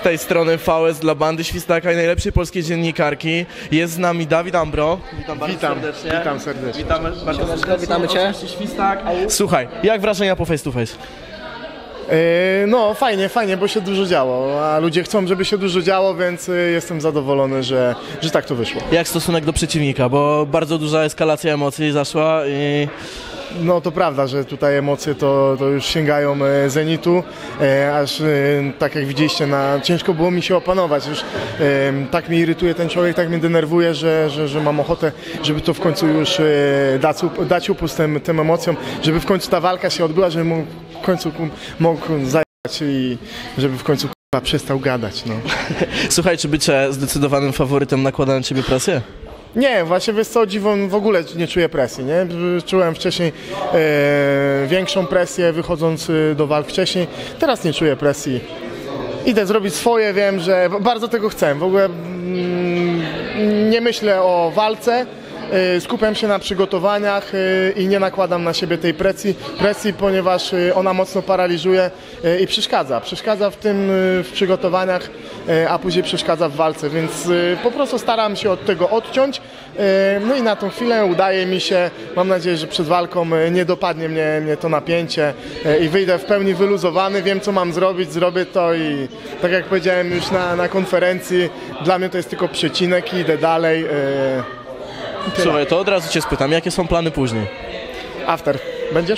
tej strony VS dla Bandy Świstaka i najlepszej polskiej dziennikarki. Jest z nami Dawid Ambro. Witam bardzo serdecznie. Witam serdecznie. Witamy bardzo serdecznie. Witamy Cię. Świstak. Słuchaj, jak wrażenia po face to face? No fajnie, bo się dużo działo, a ludzie chcą, żeby się dużo działo, więc jestem zadowolony, że tak to wyszło. Jak stosunek do przeciwnika, bo bardzo duża eskalacja emocji zaszła i... No to prawda, że tutaj emocje to już sięgają zenitu, aż tak jak widzieliście, ciężko było mi się opanować. Już tak mnie irytuje ten człowiek, tak mnie denerwuje, że mam ochotę, żeby to w końcu już dać upust tym emocjom, żeby w końcu ta walka się odbyła, żeby w końcu mógł zajść i żeby w końcu przestał gadać. No. Słuchaj, czy bycie zdecydowanym faworytem nakłada na ciebie presję? Nie, właśnie wiesz co, dziwą w ogóle nie czuję presji, nie? Czułem wcześniej większą presję wychodząc do walk wcześniej, teraz nie czuję presji. Idę zrobić swoje, wiem, że bardzo tego chcę, w ogóle nie myślę o walce, skupiam się na przygotowaniach i nie nakładam na siebie tej presji, ponieważ ona mocno paraliżuje i przeszkadza w przygotowaniach, a później przeszkadza w walce, więc po prostu staram się od tego odciąć, no i na tą chwilę udaje mi się, mam nadzieję, że przed walką nie dopadnie mnie to napięcie i wyjdę w pełni wyluzowany, wiem co mam zrobić, zrobię to i tak jak powiedziałem już na konferencji, dla mnie to jest tylko przecinek i idę dalej. Słuchaj, to od razu cię spytam, jakie są plany później? After. Będziesz?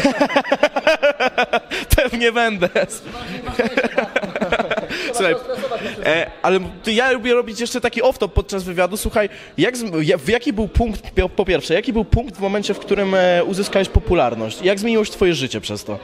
Pewnie będę. Słuchaj, ale ja lubię robić jeszcze taki off-top podczas wywiadu. Słuchaj, jaki był punkt, po pierwsze, jaki był punkt w momencie, w którym uzyskałeś popularność? Jak zmieniło się twoje życie przez to?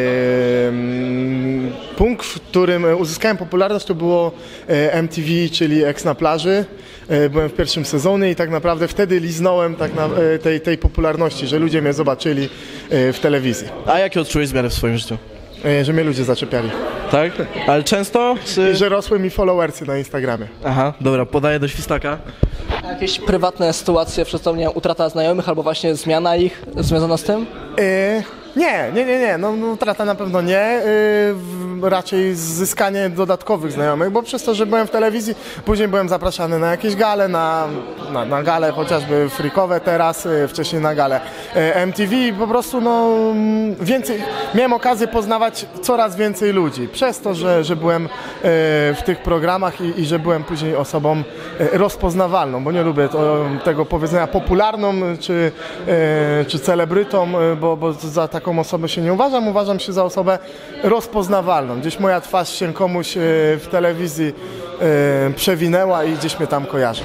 Punkt, w którym uzyskałem popularność, to było MTV, czyli Eks na plaży. Byłem w pierwszym sezonie i tak naprawdę wtedy liznąłem tej popularności, że ludzie mnie zobaczyli w telewizji. A jakie odczułeś zmiany w swoim życiu? Że mnie ludzie zaczepiali. Tak? Ale często? Czy... I że rosły mi followersy na Instagramie. Aha, dobra, podaję do Świstaka. Jakieś prywatne sytuacje, przez to nie utrata znajomych albo właśnie zmiana ich związana z tym? Nie. No, utrata na pewno nie. Raczej zyskanie dodatkowych znajomych, bo przez to, że byłem w telewizji, później byłem zapraszany na jakieś gale, na gale chociażby freakowe teraz, wcześniej na gale MTV i po prostu więcej, miałem okazję poznawać coraz więcej ludzi. Przez to, że byłem w tych programach i że byłem później osobą rozpoznawalną, bo nie lubię tego powiedzenia popularną czy celebrytą, bo za taką osobę się nie uważam się za osobę rozpoznawalną. Gdzieś moja twarz się komuś w telewizji przewinęła i gdzieś mnie tam kojarzy.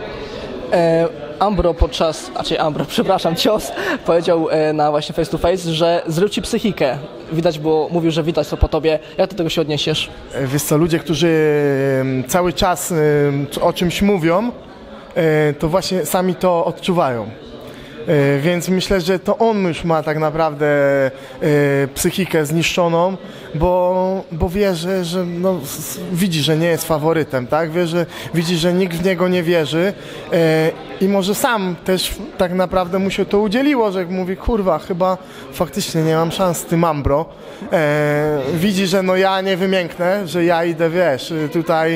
Cios powiedział na właśnie face to face, że zrył ci psychikę. Mówił, że widać to po tobie. Jak do tego się odniesiesz? Wiesz co, ludzie, którzy cały czas o czymś mówią, to właśnie sami to odczuwają. Więc myślę, że to on już ma tak naprawdę psychikę zniszczoną, bo wie, że widzi, że nie jest faworytem, tak? Widzi, że nikt w niego nie wierzy i może sam też tak naprawdę mu się to udzieliło, że mówi, kurwa, chyba faktycznie nie mam szans z tym Ambro. Widzi, że ja nie wymięknę, że ja idę, wiesz, tutaj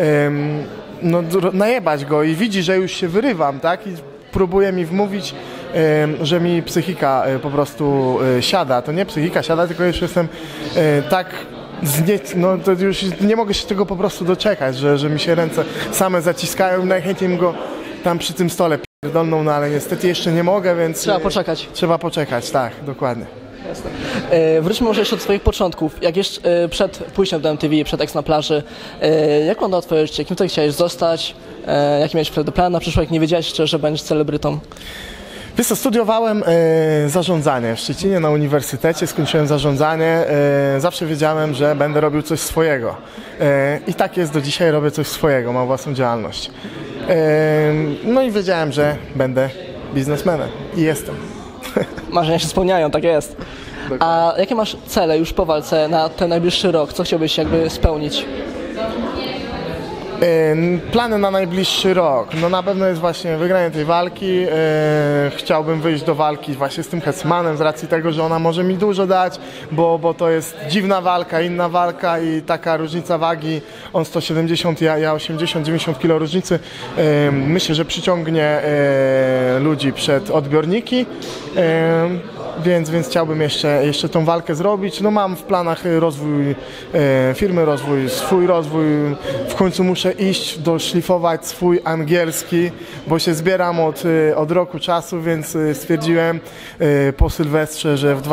najebać go i widzi, że już się wyrywam, tak? I próbuje mi wmówić, że mi psychika po prostu siada. To nie psychika siada, tylko już jestem tak to już nie mogę się tego po prostu doczekać, że mi się ręce same zaciskają i najchętniej go tam przy tym stole pierdolną, ale niestety jeszcze nie mogę, więc... Trzeba poczekać. Trzeba poczekać, tak, dokładnie. Jasne. Wróćmy może jeszcze do swoich początków. Jak jeszcze przed pójściem do MTV, przed Eks na plaży, jak wyglądało twoje życie? Kim ty chciałeś zostać? Jaki miałeś wtedy plan na przyszłość? Jak nie wiedziałeś jeszcze, że będziesz celebrytą? Wiesz co, studiowałem zarządzanie w Szczecinie na uniwersytecie, skończyłem zarządzanie. Zawsze wiedziałem, że będę robił coś swojego. I tak jest do dzisiaj, robię coś swojego, mam własną działalność. No i wiedziałem, że będę biznesmenem i jestem. Marzenia się spełniają, tak jest. A jakie masz cele już po walce na ten najbliższy rok? Co chciałbyś jakby spełnić? Plany na najbliższy rok. No na pewno jest właśnie wygranie tej walki. Chciałbym wyjść do walki właśnie z tym Hetmanem z racji tego, że ona może mi dużo dać, bo to jest dziwna walka, inna walka i taka różnica wagi. On 170, ja 80-90 kg różnicy. Myślę, że przyciągnie ludzi przed odbiorniki. Więc chciałbym jeszcze tą walkę zrobić. No mam w planach rozwój firmy, swój rozwój. W końcu muszę iść, doszlifować swój angielski, bo się zbieram od roku czasu, więc stwierdziłem po Sylwestrze, że w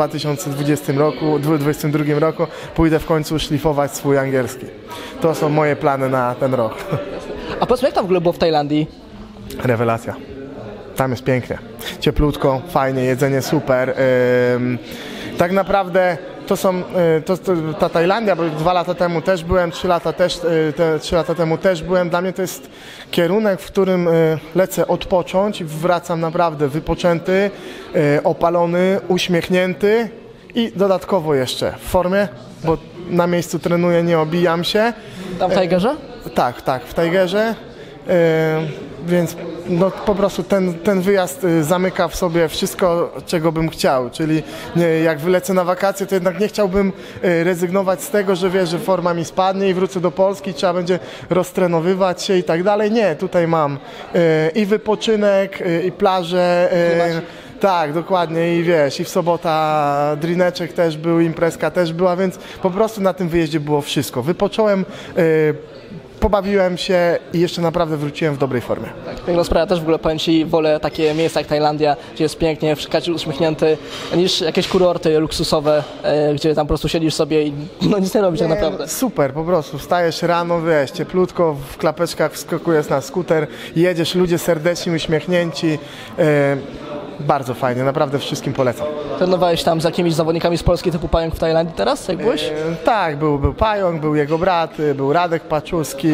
2022 roku pójdę w końcu szlifować swój angielski. To są moje plany na ten rok. A powiedz, jak tam w ogóle było w Tajlandii? Rewelacja. Tam jest pięknie, cieplutko, fajnie, jedzenie super. Tak naprawdę ta Tajlandia, bo 2 lata temu też byłem, 3 lata temu też byłem. Dla mnie to jest kierunek, w którym lecę odpocząć i wracam naprawdę wypoczęty, opalony, uśmiechnięty i dodatkowo jeszcze w formie, bo na miejscu trenuję, nie obijam się. Tam w Tigerze? Tak, w Tigerze. Więc no, po prostu ten wyjazd zamyka w sobie wszystko, czego bym chciał, czyli jak wylecę na wakacje, to jednak nie chciałbym rezygnować z tego, że wiesz, że forma mi spadnie i wrócę do Polski, trzeba będzie roztrenowywać się i tak dalej. Nie, tutaj mam i wypoczynek, i plażę. Tak, dokładnie i wiesz, i w sobota drineczek też był, imprezka też była, więc po prostu na tym wyjeździe było wszystko. Wypocząłem, pobawiłem się i jeszcze naprawdę wróciłem w dobrej formie. Tak, piękna sprawa, też w ogóle powiem Ci, wolę takie miejsca jak Tajlandia, gdzie jest pięknie, każdy uśmiechnięty, niż jakieś kurorty luksusowe, gdzie tam po prostu siedzisz sobie i no nic nie robisz tak naprawdę. Super, po prostu wstajesz rano, wiesz, cieplutko, w klapeczkach wskakujesz na skuter, jedziesz, ludzie serdeczni, uśmiechnięci. Bardzo fajnie, naprawdę wszystkim polecam. Trenowałeś tam z jakimiś zawodnikami z Polski typu Pająk w Tajlandii teraz, jak byłeś? Tak, był Pająk, był jego brat, był Radek Paczuski,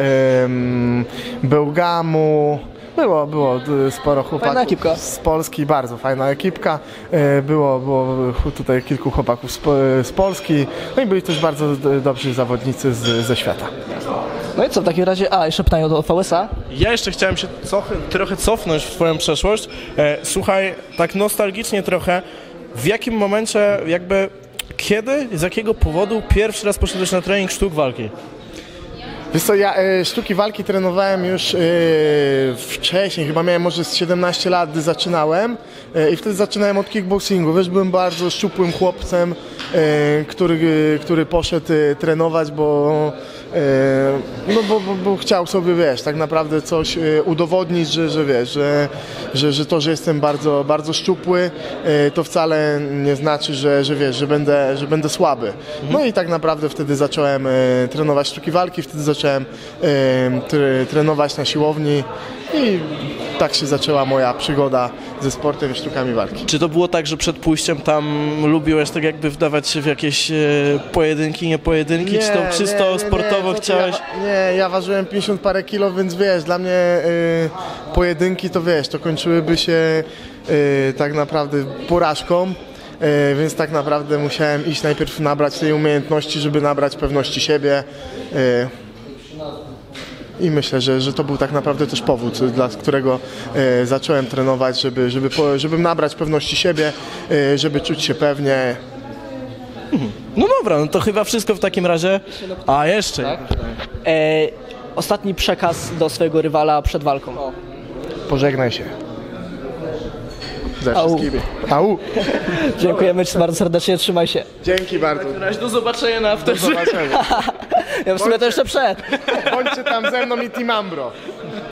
był Gamu. Było sporo chłopaków z Polski, bardzo fajna ekipka. Było tutaj kilku chłopaków z Polski, no i byli też bardzo dobrzy zawodnicy ze świata. No i co w takim razie? Jeszcze pytanie o VSA. Ja jeszcze chciałem się trochę cofnąć w twoją przeszłość. Słuchaj, tak nostalgicznie trochę, w jakim momencie, kiedy, z jakiego powodu pierwszy raz poszedłeś na trening sztuk walki? Wiesz co, ja sztuki walki trenowałem już wcześniej, chyba miałem może z 17 lat, gdy zaczynałem i wtedy zaczynałem od kickboxingu. Wiesz, byłem bardzo szczupłym chłopcem, który poszedł trenować, bo chciał sobie, wiesz, tak naprawdę coś udowodnić, że wiesz, że to, że jestem bardzo, bardzo szczupły, to wcale nie znaczy, że wiesz, że będę słaby. No i tak naprawdę wtedy zacząłem trenować sztuki walki, wtedy zacząłem trenować na siłowni i tak się zaczęła moja przygoda ze sportem i sztukami walki. Czy to było tak, że przed pójściem tam lubiłeś tak jakby wdawać się w jakieś pojedynki, nie pojedynki, czy to czysto sportowo chciałeś? Ja ważyłem 50 parę kilo, więc wiesz, dla mnie pojedynki to wiesz, to kończyłyby się tak naprawdę porażką. Więc tak naprawdę musiałem iść najpierw nabrać tej umiejętności, żeby nabrać pewności siebie. I myślę, że to był tak naprawdę też powód, dla którego zacząłem trenować, żeby nabrać pewności siebie, żeby czuć się pewnie. No dobra, no to chyba wszystko w takim razie. A jeszcze. Tak? Ostatni przekaz do swojego rywala przed walką. Pożegnaj się. Ze wszystkimi. Au. Dziękujemy Ci bardzo serdecznie, trzymaj się. Dzięki bardzo. Do zobaczenia na afterze. Do zobaczenia. Ja w sumie to jeszcze przed. Bądźcie tam ze mną i Team Ambro.